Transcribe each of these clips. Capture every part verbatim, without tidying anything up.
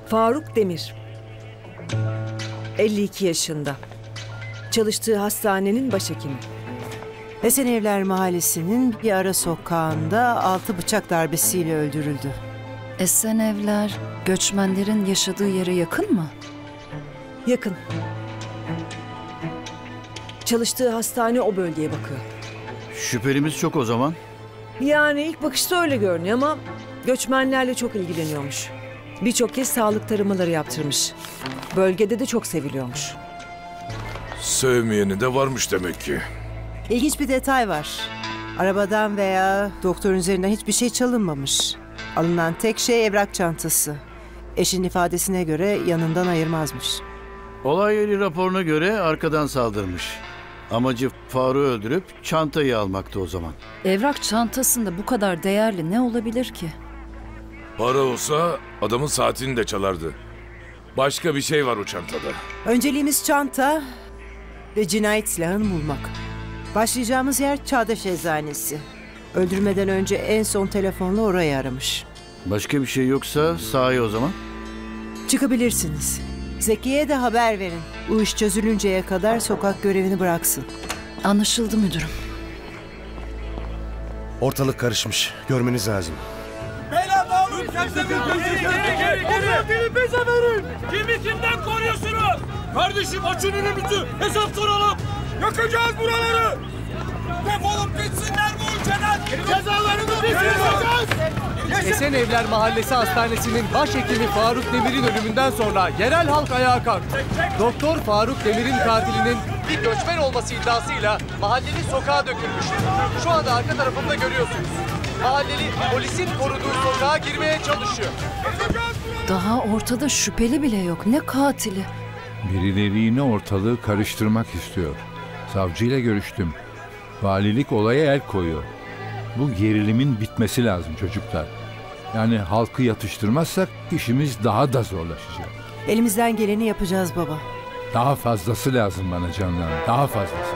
Faruk Demir. elli iki yaşında. Çalıştığı hastanenin başhekimi. Esenevler Mahallesi'nin bir ara sokağında altı bıçak darbesiyle öldürüldü. Esenevler, göçmenlerin yaşadığı yere yakın mı? Yakın. Çalıştığı hastane o bölgeye bakıyor. Şüphelimiz çok o zaman. Yani ilk bakışta öyle görünüyor ama göçmenlerle çok ilgileniyormuş. Birçok kez sağlık taramaları yaptırmış. Bölgede de çok seviliyormuş. Sevmeyeni de varmış demek ki. İlginç bir detay var. Arabadan veya doktorun üzerinden hiçbir şey çalınmamış. Alınan tek şey evrak çantası. Eşin ifadesine göre yanından ayırmazmış. Olay yeri raporuna göre arkadan saldırmış. Amacı Faruk'u öldürüp çantayı almaktı o zaman. Evrak çantasında bu kadar değerli ne olabilir ki? Para olsa adamın saatini de çalardı. Başka bir şey var o çantada. Önceliğimiz çanta ve cinayet silahını bulmak. Başlayacağımız yer Çağdaş Eczanesi. Öldürmeden önce en son telefonla orayı aramış. Başka bir şey yoksa sahi o zaman. Çıkabilirsiniz. Zeki'ye de haber verin. Bu iş çözülünceye kadar sokak görevini bıraksın. Anlaşıldı müdürüm. Ortalık karışmış. Görmeniz lazım. Beyler dağılın! Geri geri geri geri! Beni bize verin! Kimi kimden koruyorsunuz? Kardeşim açın önümüzü! Hesap soralım! Yakacağız buraları! Defolup gitsinler bu ülkeden! Cezalarını biz yazacağız! Esenevler Mahallesi Hastanesi'nin başhekimi Faruk Demir'in ölümünden sonra yerel halk ayağa kalktı. Doktor Faruk Demir'in katilinin bir göçmen olması iddiasıyla mahalleli sokağa dökülmüştü. Şu anda arka tarafımda görüyorsunuz. Mahalleli polisin koruduğu sokağa girmeye çalışıyor. Daha ortada şüpheli bile yok. Ne katili? Birileri yine ortalığı karıştırmak istiyor. Savcıyla görüştüm. Valilik olaya el koyuyor. Bu gerilimin bitmesi lazım çocuklar. Yani halkı yatıştırmazsak işimiz daha da zorlaşacak. Elimizden geleni yapacağız baba. Daha fazlası lazım bana canlarım. Daha fazlası.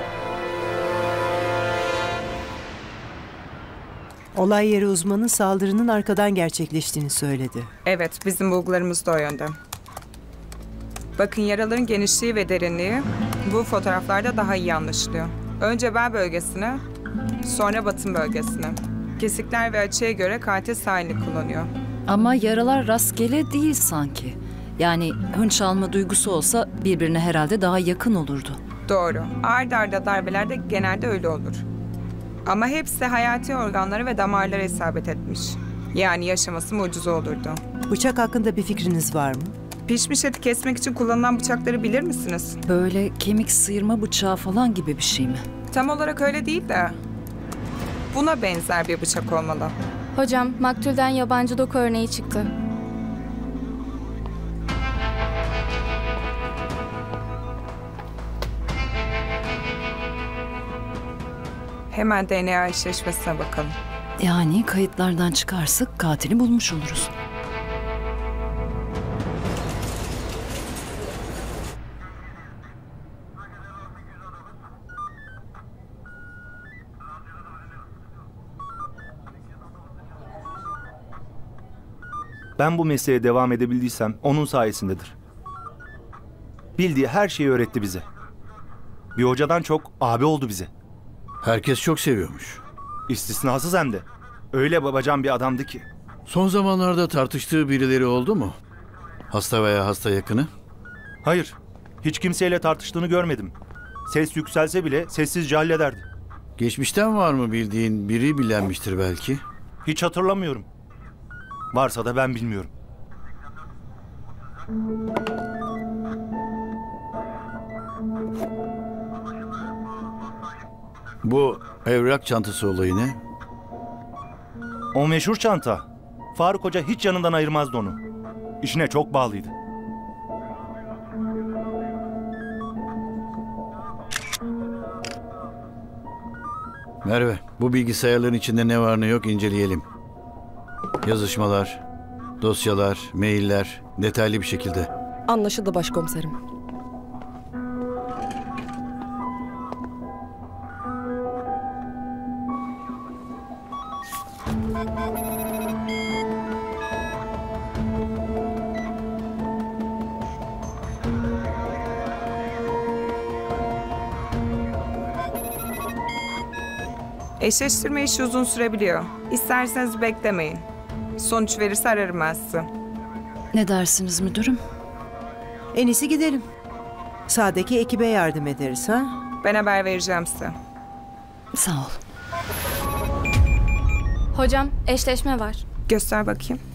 Olay yeri uzmanı saldırının arkadan gerçekleştiğini söyledi. Evet, bizim bulgularımız da o yönde. Bakın yaraların genişliği ve derinliği bu fotoğraflarda daha iyi anlaşılıyor. Önce bel bölgesine, sonra batın bölgesine. Kesikler ve açıya göre katil sağ elini kullanıyor. Ama yaralar rastgele değil sanki. Yani hınç alma duygusu olsa birbirine herhalde daha yakın olurdu. Doğru. Ard arda darbelerde genelde öyle olur. Ama hepsi hayati organlara ve damarlara isabet etmiş. Yani yaşaması mucize olurdu. Bıçak hakkında bir fikriniz var mı? Pişmiş eti kesmek için kullanılan bıçakları bilir misiniz? Böyle kemik sıyırma bıçağı falan gibi bir şey mi? Tam olarak öyle değil de buna benzer bir bıçak olmalı. Hocam, maktulden yabancı doku örneği çıktı. Hemen D N A eşleşmesine bakalım. Yani kayıtlardan çıkarsak katili bulmuş oluruz. Ben bu mesleğe devam edebildiysem onun sayesindedir. Bildiği her şeyi öğretti bize. Bir hocadan çok abi oldu bize. Herkes çok seviyormuş. İstisnasız hem de. Öyle babacan bir adamdı ki. Son zamanlarda tartıştığı birileri oldu mu? Hasta veya hasta yakını? Hayır. Hiç kimseyle tartıştığını görmedim. Ses yükselse bile sessizce hallederdi. Geçmişten var mı bildiğin biri bilenmiştir belki? Hiç hatırlamıyorum. Varsa da ben bilmiyorum. Bu evrak çantası olayı ne? O meşhur çanta. Faruk Hoca hiç yanından ayırmazdı onu. İşine çok bağlıydı. Merve, bu bilgisayarların içinde ne var ne yok inceleyelim. Yazışmalar, dosyalar, mailler detaylı bir şekilde. Anlaşıldı başkomiserim. Eşleştirme işi uzun sürebiliyor. İsterseniz beklemeyin. Sonuç verirse ararım ben sizi. Ne dersiniz müdürüm? En iyisi gidelim. Sağdaki ekibe yardım ederiz ha? Ben haber vereceğim size. Sağ ol. Hocam eşleşme var. Göster bakayım.